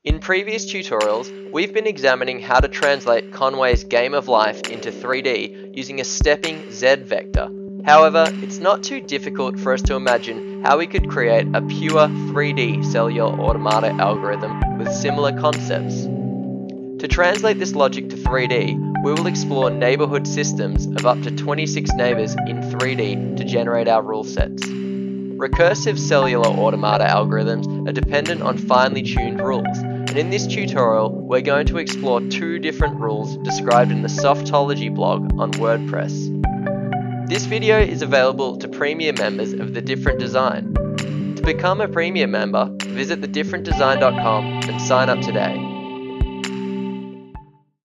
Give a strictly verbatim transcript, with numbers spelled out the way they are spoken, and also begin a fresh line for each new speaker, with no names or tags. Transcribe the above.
In previous tutorials, we've been examining how to translate Conway's game of life into three D using a stepping Z vector. However, it's not too difficult for us to imagine how we could create a pure three D cellular automata algorithm with similar concepts. To translate this logic to three D, we will explore neighborhood systems of up to twenty-six neighbors in three D to generate our rule sets. Recursive cellular automata algorithms are dependent on finely tuned rules, and in this tutorial we're going to explore two different rules described in the Softology blog on WordPress. This video is available to premium members of The Different Design. To become a premium member, visit the different design dot com and sign up today.